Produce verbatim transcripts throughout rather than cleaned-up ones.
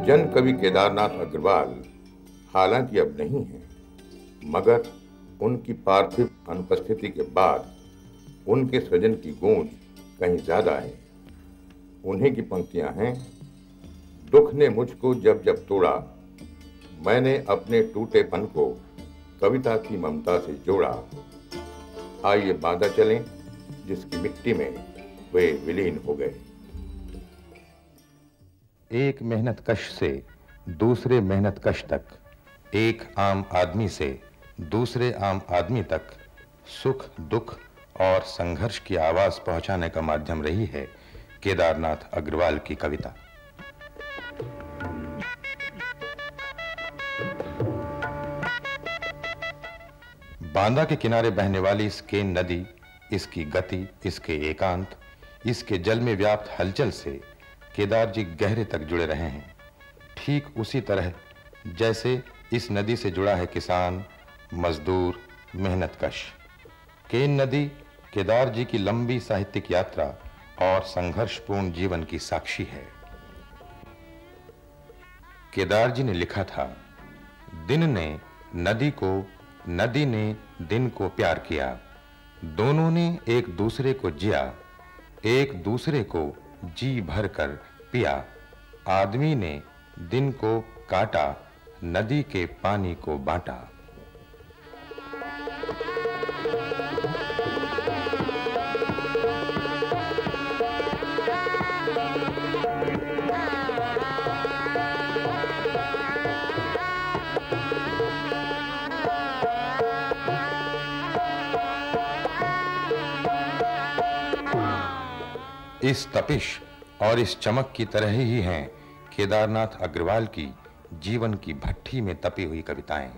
जन कवि केदारनाथ अग्रवाल हालांकि अब नहीं हैं, मगर उनकी पार्थिव अनुपस्थिति के बाद उनके सृजन की गूंज कहीं ज्यादा है। उन्हीं की पंक्तियां हैं। दुख ने मुझको जब जब तोड़ा, मैंने अपने टूटेपन को कविता की ममता से जोड़ा। आइए बांदा चलें जिसकी मिट्टी में वे विलीन हो गए। एक मेहनत कश से दूसरे मेहनत कश तक, एक आम आदमी से दूसरे आम आदमी तक सुख दुख और संघर्ष की आवाज पहुंचाने का माध्यम रही है केदारनाथ अग्रवाल की कविता। बांदा के किनारे बहने वाली इस केन नदी, इसकी गति, इसके एकांत, इसके जल में व्याप्त हलचल से केदार जी गहरे तक जुड़े रहे हैं। ठीक उसी तरह जैसे इस नदी से जुड़ा है किसान, मजदूर, मेहनतकश। केन नदी केदार जी की लंबी साहित्यिक यात्रा और संघर्षपूर्ण जीवन की साक्षी है। केदार जी ने लिखा था, दिन ने नदी को, नदी ने दिन को प्यार किया, दोनों ने एक दूसरे को जिया, एक दूसरे को जी भर कर पिया। आदमी ने दिन को काटा, नदी के पानी को बांटा। इस तपिश और इस चमक की तरह ही हैं केदारनाथ अग्रवाल की जीवन की भट्ठी में तपी हुई कविताएं।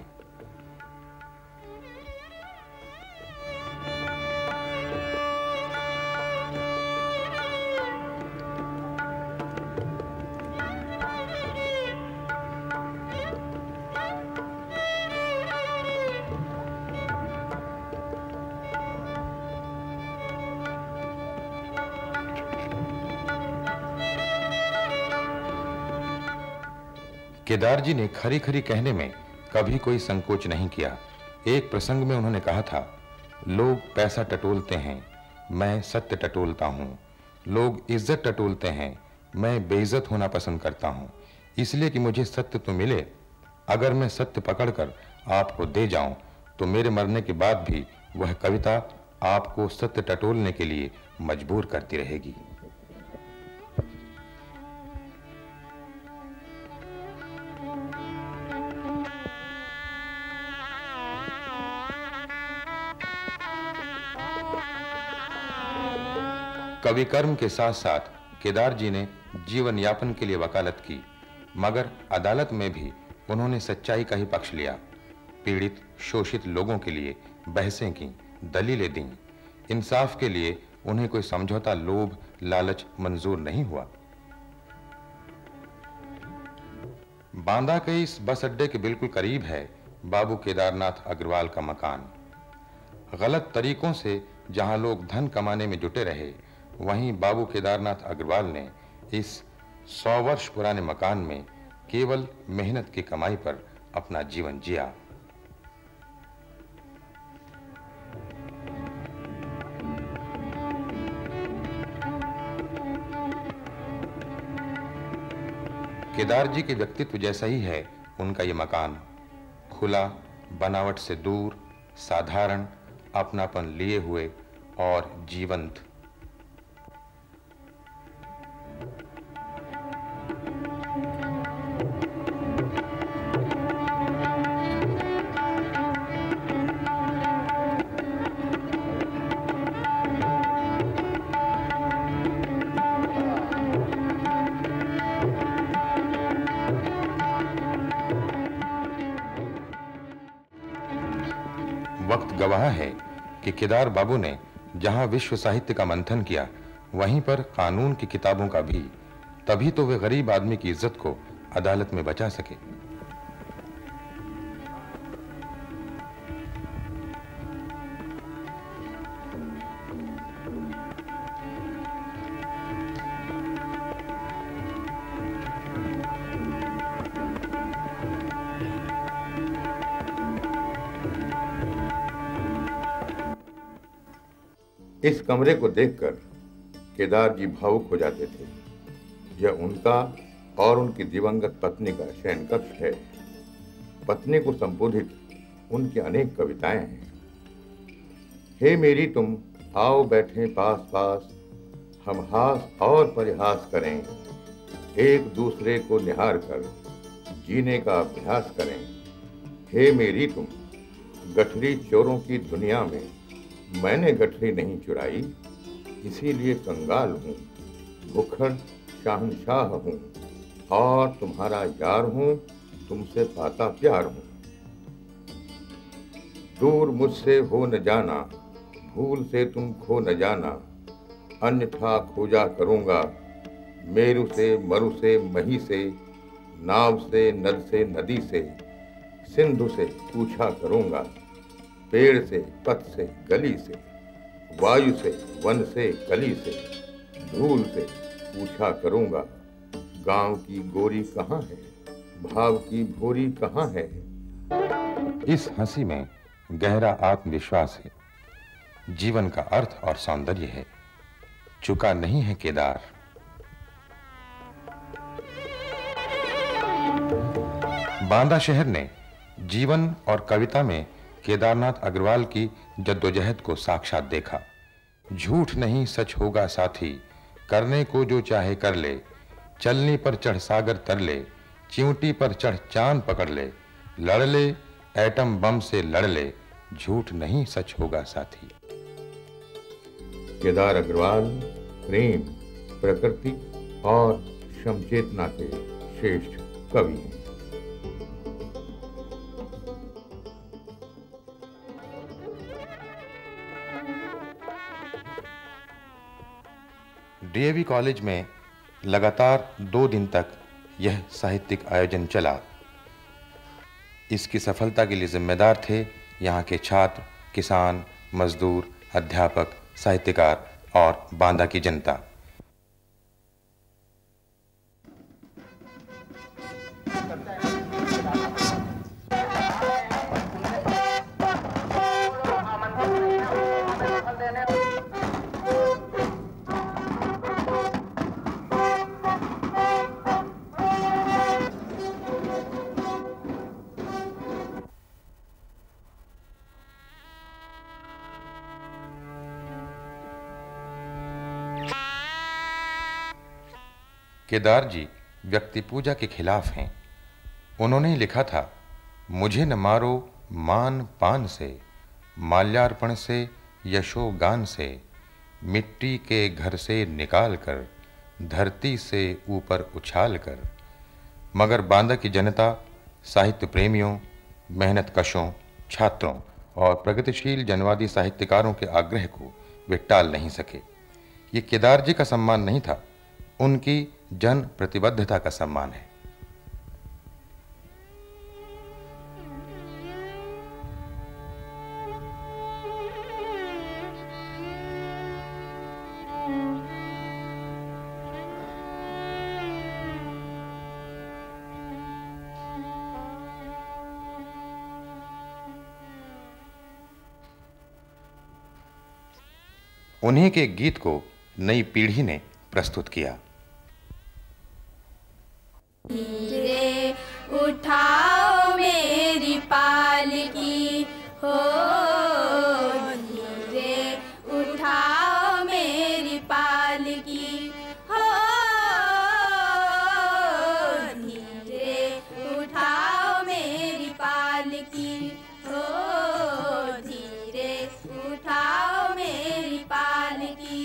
केदार जी ने खरी खरी कहने में कभी कोई संकोच नहीं किया। एक प्रसंग में उन्होंने कहा था, लोग पैसा टटोलते हैं, मैं सत्य टटोलता हूं। लोग इज्जत टटोलते हैं, मैं बेइज्जत होना पसंद करता हूं, इसलिए कि मुझे सत्य तो मिले। अगर मैं सत्य पकड़कर आपको दे जाऊं तो मेरे मरने के बाद भी वह कविता आपको सत्य टटोलने के लिए मजबूर करती रहेगी। कवि कर्म के साथ साथ केदार जी ने जीवन यापन के लिए वकालत की, मगर अदालत में भी उन्होंने सच्चाई का ही पक्ष लिया। पीड़ित शोषित लोगों के लिए बहसें की, दलीलें दी। इंसाफ के लिए उन्हें कोई समझौता, लोभ, लालच मंजूर नहीं हुआ। बांदा के इस बस अड्डे के बिल्कुल करीब है बाबू केदारनाथ अग्रवाल का मकान। गलत तरीकों से जहां लोग धन कमाने में जुटे रहे, वहीं बाबू केदारनाथ अग्रवाल ने इस सौ वर्ष पुराने मकान में केवल मेहनत की कमाई पर अपना जीवन जिया। केदार जी के व्यक्तित्व जैसा ही है उनका ये मकान। खुला, बनावट से दूर, साधारण, अपनापन लिए हुए और जीवंत। वक्त गवाह है कि केदार बाबू ने जहां विश्व साहित्य का मंथन किया, वहीं पर कानून की किताबों का भी। तभी तो वे गरीब आदमी की इज्जत को अदालत में बचा सके। इस कमरे को देखकर केदार जी भावुक हो जाते थे। यह उनका और उनकी दिवंगत पत्नी का शयन कक्ष है। पत्नी को संबोधित उनकी अनेक कविताएं हैं। हे मेरी तुम आओ बैठे पास पास, हम हास और परिहास करें, एक दूसरे को निहार कर जीने का अभ्यास करें। हे मेरी तुम गठरी चोरों की दुनिया में मैंने गठरी नहीं चुराई, इसीलिए कंगाल हूँ, भुखड़ शाहनशाह हूँ और तुम्हारा यार हूँ, तुमसे पाता प्यार हूँ। दूर मुझसे हो न जाना, भूल से तुम खो न जाना, अन्यथा खोजा करूँगा, मेरु से मरु से मही से, नाव से नद से नदी से, सिंधु से पूछा करूँगा, पेड़ से पथ से गली से, वायु से वन से कली से, धूल से पूछा करूँगा, गांव की गोरी कहाँ है, भाव की भोरी कहाँ है। इस हंसी में गहरा आत्मविश्वास है, जीवन का अर्थ और सौंदर्य है। चुका नहीं है केदार। बांदा शहर ने जीवन और कविता में केदारनाथ अग्रवाल की जद्दोजहद को साक्षात देखा। झूठ नहीं सच होगा साथी, करने को जो चाहे कर ले, चलनी पर चढ़ सागर तर ले, चिंटी पर चढ़ चांद पकड़ ले, लड़ ले एटम बम से लड़ ले, झूठ नहीं सच होगा साथी। केदार अग्रवाल प्रेम, प्रकृति और समचेतना के श्रेष्ठ कवि हैं। डीएवी कॉलेज में लगातार दो दिन तक यह साहित्यिक आयोजन चला। इसकी सफलता के लिए जिम्मेदार थे यहाँ के छात्र, किसान, मजदूर, अध्यापक, साहित्यकार और बांदा की जनता। केदार जी व्यक्ति पूजा के खिलाफ हैं। उन्होंने लिखा था, मुझे न मारो मान पान से, माल्यार्पण से यशो गान से, मिट्टी के घर से निकाल कर, धरती से ऊपर उछाल कर। मगर बांदा की जनता साहित्य प्रेमियों, मेहनत कशों, छात्रों और प्रगतिशील जनवादी साहित्यकारों के आग्रह को वे टाल नहीं सके। ये केदार जी का सम्मान नहीं था, उनकी जन प्रतिबद्धता का सम्मान है। उन्हीं के गीत को नई पीढ़ी ने प्रस्तुत किया। धीरे उठाओ मेरी पालकी हो, धीरे उठाओ मेरी पालकी हो, धीरे उठाओ मेरी पालकी हो, धीरे उठाओ मेरी पालकी।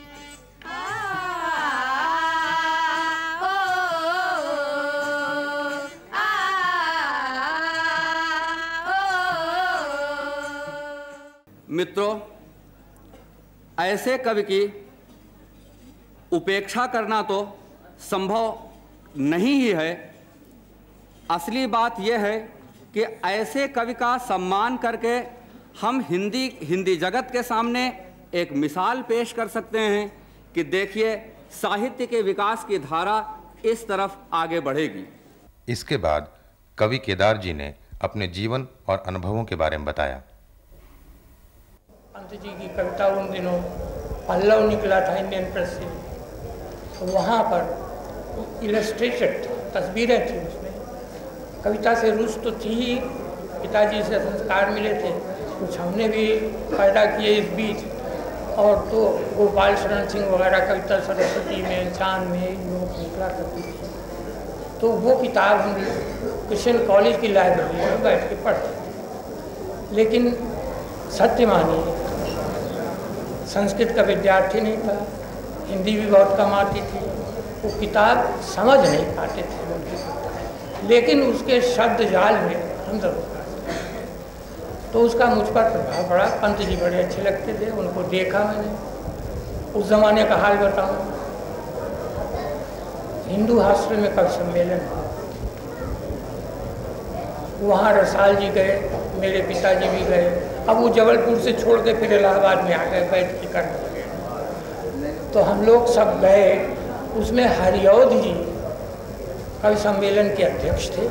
मित्रों, ऐसे कवि की उपेक्षा करना तो संभव नहीं ही है। असली बात यह है कि ऐसे कवि का सम्मान करके हम हिंदी हिंदी जगत के सामने एक मिसाल पेश कर सकते हैं कि देखिए साहित्य के विकास की धारा इस तरफ आगे बढ़ेगी। इसके बाद कवि केदार जी ने अपने जीवन और अनुभवों के बारे में बताया। पंत जी की कविता उन दिनों पल्लव निकला था इंडियन प्रेस से, तो वहाँ पर इलस्ट्रेटेड तस्वीरें थी। उसमें कविता से रुचि तो थी ही, पिताजी से संस्कार मिले थे, कुछ हमने भी पैदा किए इस बीच। और तो गोपाल शरण सिंह वगैरह कविता सरस्वती में, चांद में इन लोगों को निकला करती थी। तो वो किताब हम क्रिश्चियन कॉलेज की लाइब्रेरी में बैठ के पढ़ते। लेकिन सत्य मानिए, संस्कृत का विद्यार्थी नहीं था, हिंदी भी बहुत कम आती थी, वो किताब समझ नहीं पाते थे उनकी, लेकिन उसके शब्द जाल में हम जरूर। तो उसका मुझ पर प्रभाव पड़ा। पंत जी बड़े अच्छे लगते थे, उनको देखा मैंने। उस ज़माने का हाल बताऊं, हिंदू हॉस्टल में कवि सम्मेलन, वहाँ रसाल जी गए, मेरे पिताजी भी गए। अब वो जबलपुर से छोड़ के फिर इलाहाबाद में आ गए, बैठ के करने लगे। तो हम लोग सब गए। उसमें हरिऔध जी कवि सम्मेलन के अध्यक्ष थे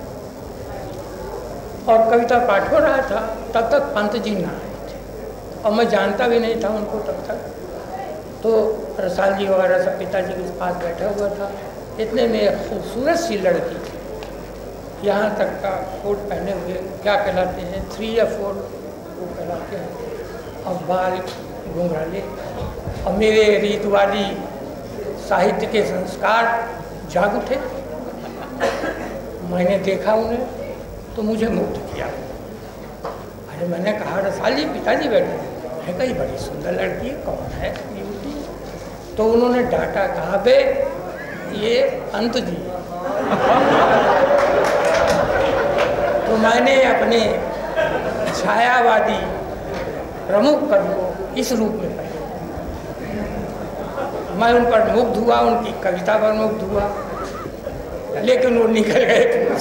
और कविता पाठ हो रहा था। तब तक पंत जी ना आए थे और मैं जानता भी नहीं था उनको तब तक। तो रसाल जी वगैरह सब पिताजी के पास बैठा हुआ था। इतने में खूबसूरत सी लड़की थी, यहाँ तक का कोट पहने हुए, क्या कहलाते हैं, थ्री या फोर वो कहलाते हैं, और बाल घुंघराले, और मेरे रीतवादी साहित्य के संस्कार जाग उठे। मैंने देखा उन्हें तो मुझे मुग्ध किया। अरे मैंने कहा, रसाल जी पिताजी बैठे हैं, कहीं बड़ी सुंदर लड़की है, कौन है युवती? तो उन्होंने डांटा, कहा बे ये पंत जी। तो मैंने अपने छायावादी प्रमुख कवि को इस रूप में पढ़ा। मैं उन पर मुग्ध हुआ, उनकी कविता पर मुग्ध हुआ, लेकिन वो निकल गए।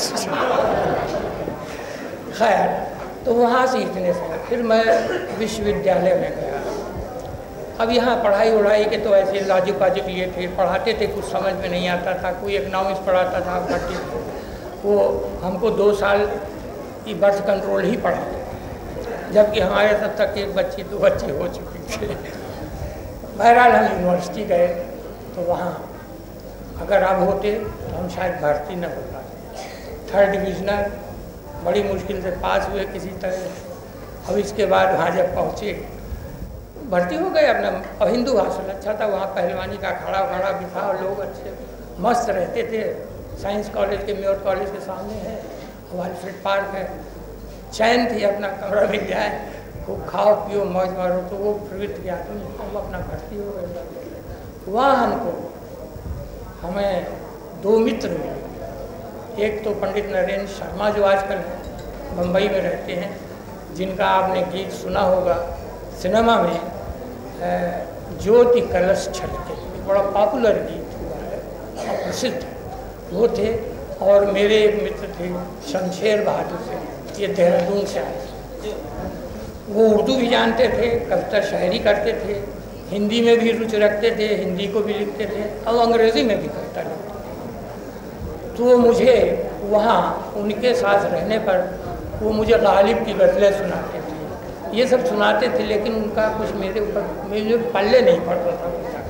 खैर, तो वहाँ से इतने से फिर मैं विश्वविद्यालय में गया। अब यहाँ पढ़ाई उढ़ाई के तो ऐसे लाजुक वाजुक लिए थे, पढ़ाते थे, कुछ समझ में नहीं आता था। कोई इकनॉमिक्स पढ़ाता था, भट्टी, वो हमको दो साल की बर्थ कंट्रोल ही पढ़ाते, जबकि हमारे तब तक एक बच्ची दो बच्चे हो चुके थे। बहरहाल हम यूनिवर्सिटी गए, तो वहाँ अगर अब होते तो हम शायद भर्ती न हो पाते। थर्ड डिविजनल बड़ी मुश्किल से पास हुए किसी तरह। अब इसके बाद वहाँ जब पहुँचे, भर्ती हो गए अपना। और हिंदू हॉस्टल अच्छा था, वहाँ पहलवानी का खड़ा खड़ा भी था और लोग अच्छे मस्त रहते थे। साइंस कॉलेज के, म्योर कॉलेज के सामने है, वालफ्रेड पार्क है, चैन थी, अपना कमरा मिल जाए, खूब खाओ पियो मौज मारो। तो वो प्रवृत्ति के आदमी हम अपना भर्ती हो गए। वहाँ हमको हमें दो मित्र मिले। एक तो पंडित नरेंद्र शर्मा, जो आजकल बम्बई में रहते हैं, जिनका आपने गीत सुना होगा सिनेमा में, ज्योति कलश छलके, बड़ा पॉपुलर गीत हुआ है और प्रसिद्ध वो थे। और मेरे एक मित्र थे शमशेर बहादुर से, ये देहरादून से आए। वो उर्दू भी जानते थे, कविता शायरी करते थे, हिंदी में भी रुचि रखते थे, हिंदी को भी लिखते थे और अंग्रेज़ी में भी कविता लिखते थे। तो मुझे वहाँ उनके साथ रहने पर वो मुझे गालिब की गज़लें सुनाते थे, ये सब सुनाते थे, लेकिन उनका कुछ मेरे ऊपर मेरे पल्ले नहीं पड़ता था।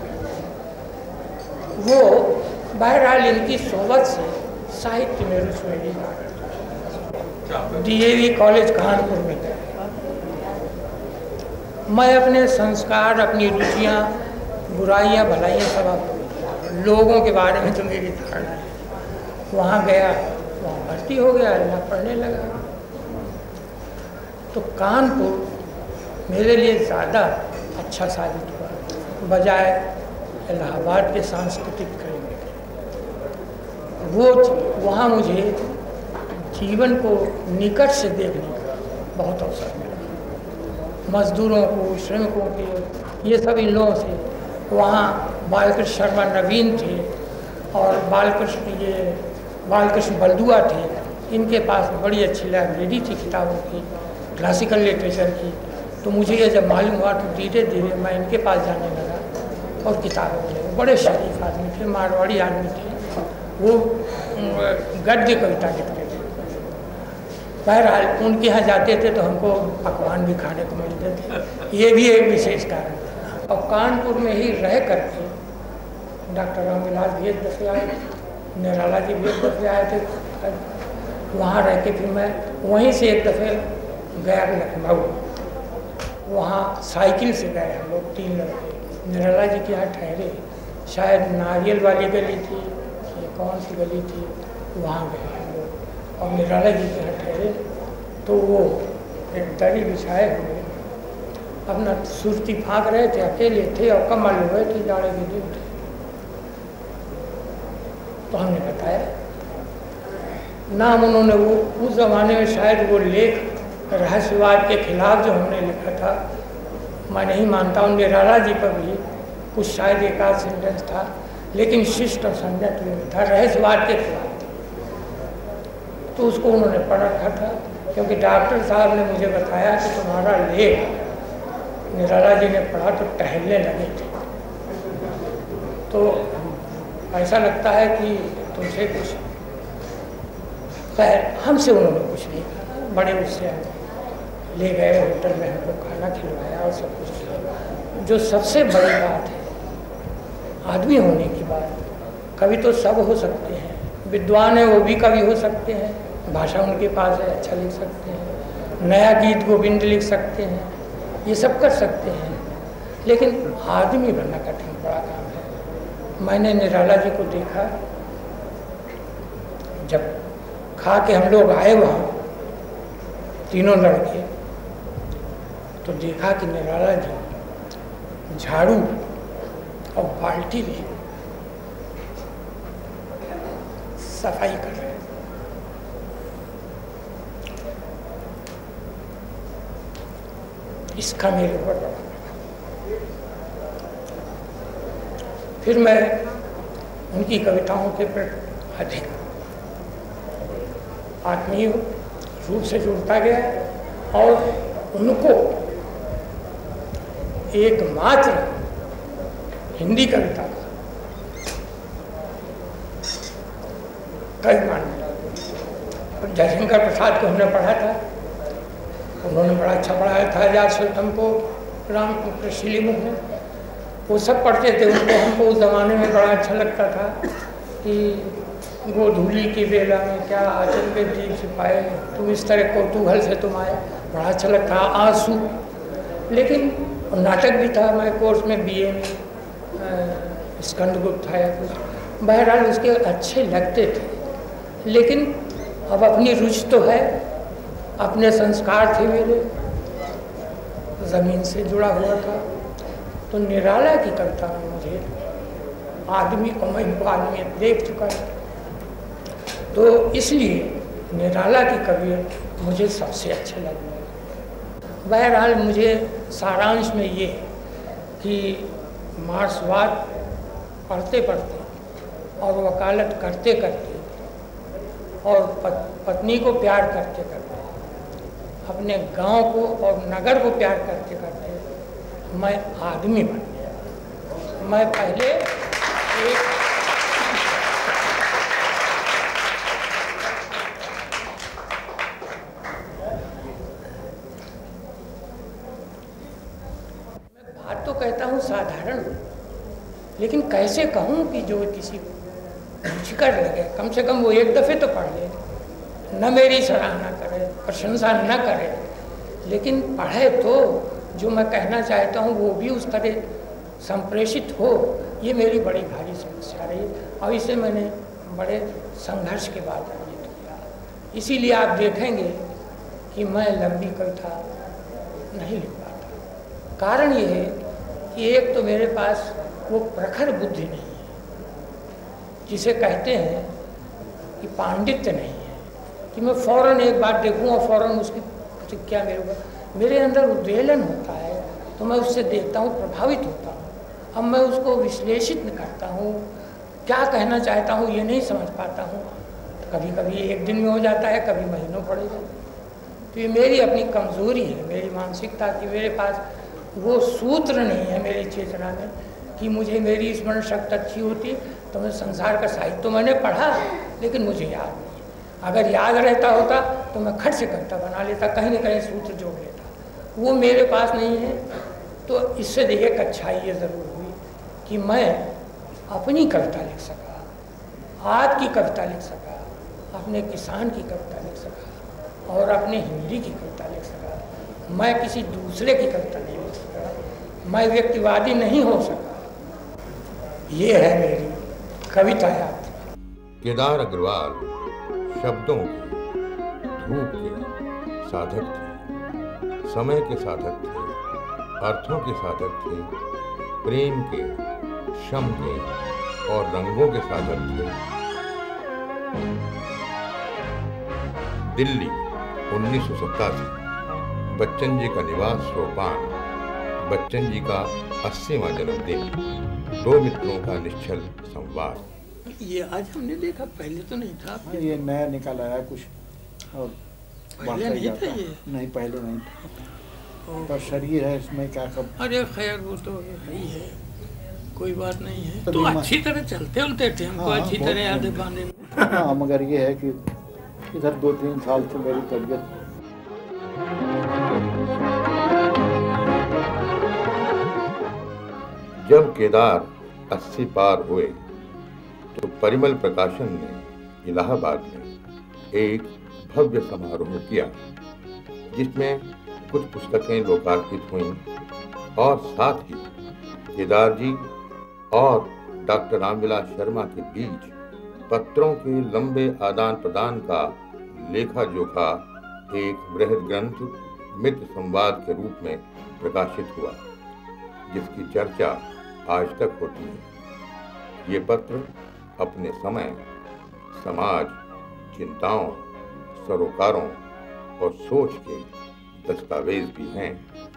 वो बहरहाल इनकी सोबत से साहित्य में रुचि मेरी डीएवी कॉलेज कानपुर में गया। मैं अपने संस्कार, अपनी रुचियाँ, बुराइयाँ भलाइयाँ सब लोगों के बारे में तो मेरी धारणा है। वहाँ गया, वहाँ भर्ती हो गया, यहाँ पढ़ने लगा। तो कानपुर मेरे लिए ज़्यादा अच्छा साबित हुआ बजाय इलाहाबाद के सांस्कृतिक करेंगे। वो वहाँ मुझे जीवन को निकट से देखने का बहुत अवसर मिला। मजदूरों को, श्रमिकों के, ये सब इन लोगों से। वहाँ बालकृष्ण शर्मा नवीन थे और बालकृष्ण ये बालकृष्ण बलदुआ थे। इनके पास बड़ी अच्छी लाइब्रेरी थी किताबों की, क्लासिकल लिटरेचर की। तो मुझे ये जब मालूम हुआ तो धीरे धीरे मैं इनके पास जाने लगा और किताबें मिले। बड़े शरीफ आदमी थे, मारवाड़ी आदमी थे, वो गद्य कविता लिखते थे। बहरहाल उनके यहाँ जाते थे तो हमको पकवान भी खाने को मिलते थे, ये भी एक विशेष कारण था। और कानपुर में ही रह करके डॉक्टर रामविलास भी एक दफे आए, निराला जी भी एक दफे आए थे। वहाँ रह के फिर मैं वहीं से एक दफे गया लखनऊ, वहाँ साइकिल से गए हम लोग तीन लड़के। निराला जी के यहाँ ठहरे, शायद नारियल वाली गली थी, ये कौन सी गली थी, वहाँ गए हम लोग और निराला जी के यहाँ ठहरे। तो वो एक दरी बिछाए हुए अपना सुरती फाँक रहे थे, अकेले थे और कमल हुए थे, जाड़े के दिन थे। तो हमने बताया नाम उन्होंने वो उस ज़माने में शायद वो लेख रहस्यवाद के खिलाफ जो हमने लिखा था, मैं नहीं मानता हूँ, निराला जी पर भी कुछ शायद एक आध सेंटेंस था, लेकिन शिष्ट और संजत में था, रहस्यवाद के खिलाफ था। तो उसको उन्होंने पढ़ रखा था, क्योंकि डॉक्टर साहब ने मुझे बताया कि तुम्हारा लेख निराला जी ने पढ़ा तो टहलने लगे थे। तो ऐसा लगता है कि तुमसे कुछ, खैर हमसे उन्होंने कुछ नहीं कहा, बड़े उससे ले गए होटल में, हमको खाना खिलवाया और सब कुछ किया। जो सबसे बड़ी बात है आदमी होने की बात, कवि तो सब हो सकते हैं, विद्वान है वो भी कवि हो सकते हैं, भाषा उनके पास है, अच्छा लिख सकते हैं, नया गीत गोविंद लिख सकते हैं, ये सब कर सकते हैं, लेकिन आदमी बनना कठिन बड़ा काम है। मैंने निराला जी को देखा, जब खा के हम लोग आए वहाँ तीनों लड़के, तो देखा कि निराला जी झाड़ू और बाल्टी में सफाई कर रहे हैं। इसका मेरे ऊपर बड़ा लगा। फिर मैं उनकी कविताओं के प्रति अधिक आत्मीय रूप से जुड़ता गया और उनको एकमात्र हिंदी कविता का कवि मान लिया। जयशंकर प्रसाद को हमने पढ़ा था, उन्होंने बड़ा अच्छा पढ़ाया था आजाद सुल्तान को, राम कृषिली मुख में, वो सब पढ़ते थे। उनको हमको उस ज़माने में बड़ा अच्छा लगता था कि गोधूली की बेला में क्या आंचल पे दीप छिपाए, तुम इस तरह कौतूहल से तुम आए, बड़ा अच्छा लगता। आंसू, लेकिन नाटक भी था, मैं कोर्स में बीए में स्कंदगुप्त था या कुछ, बहरहाल उसके अच्छे लगते थे। लेकिन अब अपनी रुचि तो है, अपने संस्कार थे मेरे, ज़मीन से जुड़ा हुआ था। तो निराला की कविता में मुझे आदमी को, मैं इनको आदमी देख चुका है, तो इसलिए निराला की कविता मुझे सबसे अच्छे लगे। बहरहाल मुझे सारांश में ये कि मार्क्सवाद पढ़ते पढ़ते और वकालत करते करते और पत्नी को प्यार करते करते, अपने गांव को और नगर को प्यार करते करते मैं आदमी बन गया। मैं पहले एक बात तो कहता हूँ साधारण, लेकिन कैसे कहूँ कि जो किसी रुचिकर लगे, कम से कम वो एक दफ़े तो पढ़ ले, न मेरी सराहना करे, प्रशंसा न करे, लेकिन पढ़े तो जो मैं कहना चाहता हूँ वो भी उस तरह संप्रेषित हो। ये मेरी बड़ी भारी समस्या रही और इसे मैंने बड़े संघर्ष के बाद अर्जित किया। इसीलिए आप देखेंगे कि मैं लंबी कविता नहीं लिख पाता। कारण ये है कि एक तो मेरे पास वो प्रखर बुद्धि नहीं है, जिसे कहते हैं कि पांडित्य नहीं है, कि मैं फौरन एक बात देखूं और फौरन उसकी प्रतिक्रिया मेरे ऊपर, मेरे अंदर उद्वेलन होता है तो मैं उससे देखता हूँ, प्रभावित होता हूँ। अब मैं उसको विश्लेषित करता हूँ, क्या कहना चाहता हूँ ये नहीं समझ पाता हूँ। तो कभी कभी एक दिन में हो जाता है, कभी महीनों पड़ेगा। तो ये मेरी अपनी कमज़ोरी है, मेरी मानसिकता की। मेरे पास वो सूत्र नहीं है मेरी चेतना में कि मुझे मेरी स्मरण शक्ति अच्छी होती तो मैं संसार का साहित्य तो मैंने पढ़ा, लेकिन मुझे याद नहीं। अगर याद रहता होता तो मैं खट से कविता बना लेता, कहीं ना कहीं सूत्र जोड़ लेता। वो मेरे पास नहीं है, तो इससे देखिए एक अच्छाई ये ज़रूर हुई कि मैं अपनी कविता लिख सका, आज की कविता लिख सका, अपने किसान की कविता लिख सका और अपने हिंदी की कविता लिख सका। मैं किसी दूसरे की कविता नहीं लिख सका, मैं व्यक्तिवादी नहीं हो सका। ये है मेरी कविता यात्रा। केदार अग्रवाल शब्दों के, धूप के साधक थे, समय के साधक थे, अर्थों के साधक थे, प्रेम के, शम के और रंगों के साधक थे। दिल्ली उन्नीस सौ सत्तासी, बच्चन जी का निवास सोपान, बच्चन जी का अस्सीवां जन्मदिन, दो मित्रों का निश्चल संवाद। ये आज हमने देखा, पहले तो नहीं था। हाँ, ये नया निकल आया कुछ और पहले नहीं था ये? नहीं, पहले नहीं था। पर शरीर है इसमें क्या कब। अरे खैर वो तो है ही है, कोई बात नहीं है। तो तो अच्छी तरह चलते उलते थे हमको, हाँ, अच्छी बहुत तरह याद है बांधे में। हाँ, मगर ये है कि इधर दो तीन साल से मेरी तबीयत जब केदार अस्सी पार हुए तो परिमल प्रकाशन ने इलाहाबाद में एक भव्य समारोह किया, जिसमें कुछ पुस्तकें लोकार्पित हुईं और साथ ही केदार जी और डॉक्टर रामविलास शर्मा के बीच पत्रों के लंबे आदान प्रदान का लेखा जोखा एक बृहद ग्रंथ मित्र संवाद के रूप में प्रकाशित हुआ, जिसकी चर्चा आज तक होती है। ये पत्र अपने समय, समाज, चिंताओं, सरोकारों और सोच के दस्तावेज भी हैं।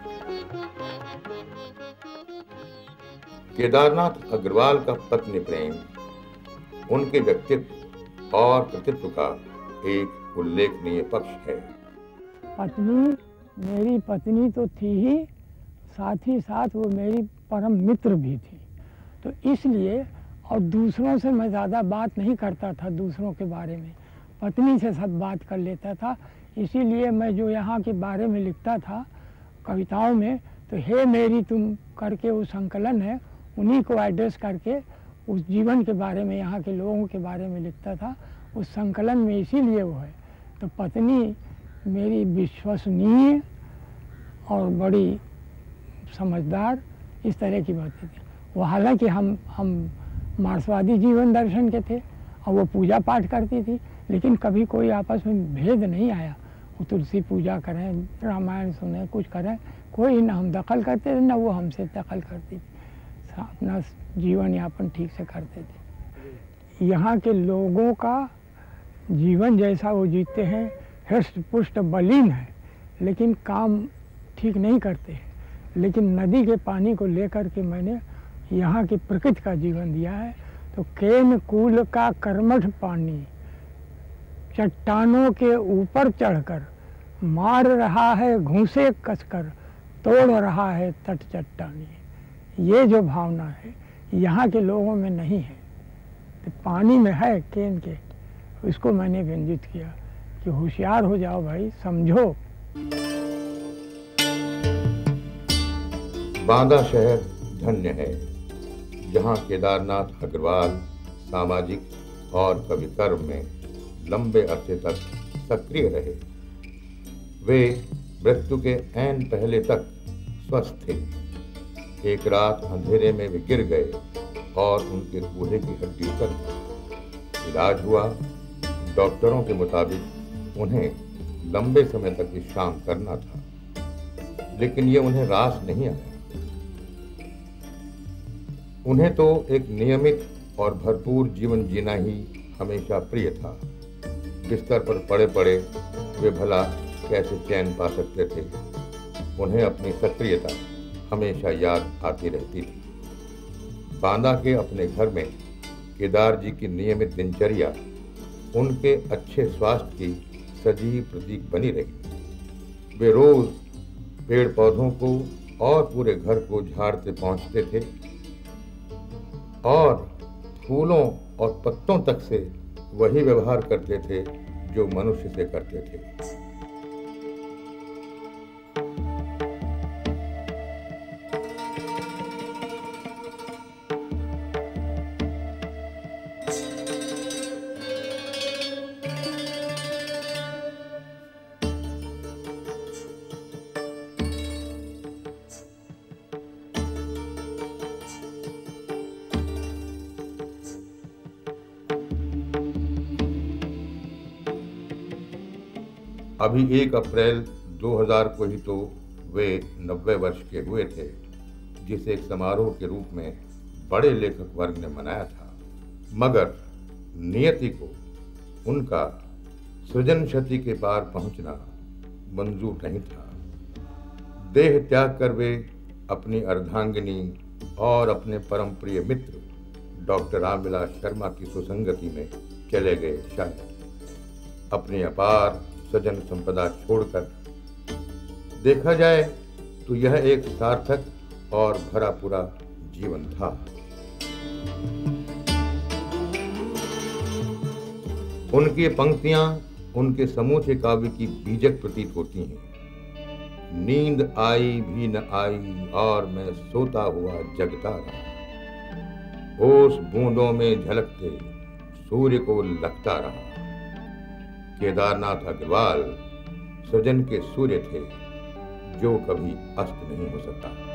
केदारनाथ अग्रवाल का पत्नी प्रेम उनके व्यक्तित्व और कृतित्व का एक उल्लेखनीय पक्ष है। पत्नी मेरी पत्नी तो थी ही, साथ ही साथ वो मेरी परम मित्र भी थी। तो इसलिए और दूसरों से मैं ज़्यादा बात नहीं करता था, दूसरों के बारे में पत्नी से सब बात कर लेता था। इसीलिए मैं जो यहाँ के बारे में लिखता था कविताओं में, तो हे मेरी तुम करके वो संकलन है, उन्हीं को एड्रेस करके उस जीवन के बारे में, यहाँ के लोगों के बारे में लिखता था उस संकलन में। इसीलिए वो है। तो पत्नी मेरी विश्वसनीय और बड़ी समझदार, इस तरह की बातें थी। वो हालांकि हम हम मार्क्सवादी जीवन दर्शन के थे और वो पूजा पाठ करती थी, लेकिन कभी कोई आपस में भेद नहीं आया। वो तुलसी पूजा करें, रामायण सुने, कुछ करें, कोई ना हम दखल करते थे ना वो हमसे दखल करती थी। अपना जीवन यापन ठीक से करते थे। यहाँ के लोगों का जीवन जैसा वो जीते हैं, हृष्ट पुष्ट बलीन है, लेकिन काम ठीक नहीं करते हैं। लेकिन नदी के पानी को लेकर के मैंने यहाँ की प्रकृति का जीवन दिया है। तो केन कूल का कर्मठ पानी चट्टानों के ऊपर चढ़कर मार रहा है घूंसे कसकर, तोड़ रहा है तट चट्टानी। ये जो भावना है यहाँ के लोगों में नहीं है। तो पानी में है केन के, इसको मैंने व्यंजित किया कि होशियार हो जाओ भाई, समझो। बांदा शहर धन्य है, जहाँ केदारनाथ अग्रवाल सामाजिक और कवि कर्म में लंबे अरसे तक सक्रिय रहे। वे मृत्यु के ऐन पहले तक स्वस्थ थे। एक रात अंधेरे में वे गिर गए और उनके कूल्हे की हड्डी उतर गई। इलाज हुआ। डॉक्टरों के मुताबिक उन्हें लंबे समय तक विश्राम करना था, लेकिन ये उन्हें रास नहीं आया। उन्हें तो एक नियमित और भरपूर जीवन जीना ही हमेशा प्रिय था। बिस्तर पर पड़े पड़े वे भला कैसे चैन पा सकते थे। उन्हें अपनी सक्रियता हमेशा याद आती रहती थी। बांदा के अपने घर में केदार जी की नियमित दिनचर्या उनके अच्छे स्वास्थ्य की सजीव प्रतीक बनी रही। वे रोज पेड़ पौधों को और पूरे घर को झाड़ते पहुंचते थे और फूलों और पत्तों तक से वही व्यवहार करते थे जो मनुष्य से करते थे। अभी एक अप्रैल दो हज़ार को ही तो वे नब्बे वर्ष के हुए थे, जिसे एक समारोह के रूप में बड़े लेखक वर्ग ने मनाया था। मगर नियति को उनका सृजन शती के पार पहुंचना मंजूर नहीं था। देह त्याग कर वे अपनी अर्धांगिनी और अपने परम प्रिय मित्र डॉक्टर रामविलास शर्मा की सुसंगति में चले गए। शायद अपनी अपार सजन संपदा छोड़कर। देखा जाए तो यह एक सार्थक और भरा पूरा जीवन था। उनकी पंक्तियां उनके समूचे काव्य की बीजक प्रतीत होती हैं। नींद आई भी न आई और मैं सोता हुआ जगता रहा, ओस बूंदों में झलकते सूर्य को लगता रहा। केदारनाथ अग्रवाल सृजन के सूर्य थे जो कभी अस्त नहीं हो सकता।